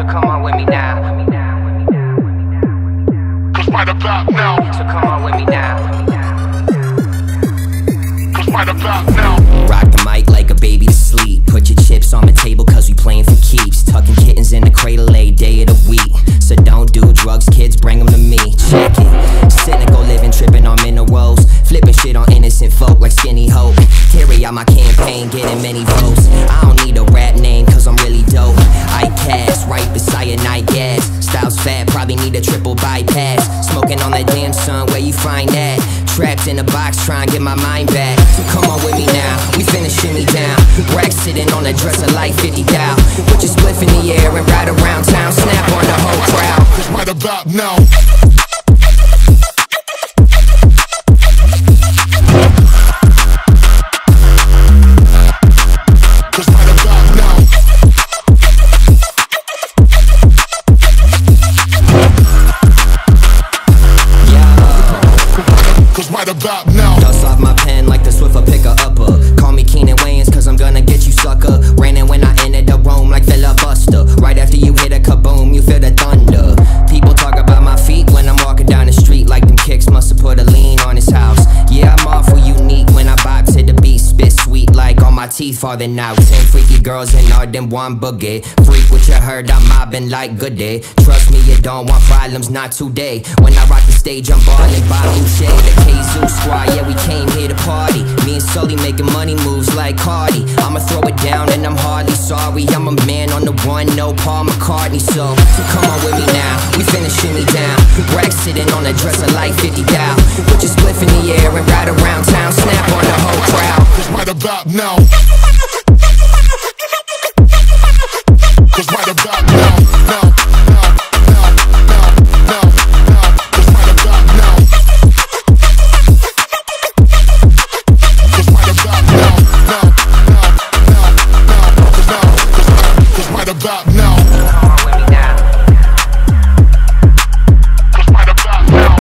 So come on with me now. Cause right about now. So come on with me now. Cause right about now. Rock the mic like a baby to sleep. Put your chips on the table cause we playing for keeps. Tucking kittens in the cradle a day of the week. So don't do drugs, kids, bring them to me. Check it. Cynical living, tripping on minerals. Flipping shit on innocent folk like Skinny Hope. Carry out my campaign, getting many votes. I don't need a rap name cause I'm really dope. I cast right beside cyanide gas. Styles fat, probably need a triple bypass. Smoking on that damn sun, where you find that? Trapped in a box, trying to get my mind back. So come on with me now, we finna shimmy down. Rack sitting on a dresser like 50 thou. Put your spliff in the air and ride around town. Snap on the whole crowd. Cause right about now. Cause right about now. Cause right about now. Dust off my pen like the Swiffer picker upper. Call me Keenan Wayans cause I'm gonna get you sucker. Raining when I entered the room like filibuster. Right after you hit a kaboom, you feel the thunder. People talk about my feet when I'm walking down the street. Like them kicks must've put a lean on his house. Yeah, I'm awful unique when I bop to the beat. Spit sweet like all my teeth falling out. 10 freaky girls and all them one boogie. Freak what you heard, I'm mobbing like good day. Trust me, you don't want problems, not today. When I rock the stage, I'm ballin' by Boucher. The K-Zoo squad, yeah, we came here to party. Me and Sully making money moves like Cardi. I'ma throw it down and I'm hardly sorry. I'm a man on the one, no Paul McCartney. So come on with me now, we finna shimmy down. Rack sitting on a dresser like 50 thou. Put your spliff in the air and ride around town. Snap on the whole crowd. Cause right about now.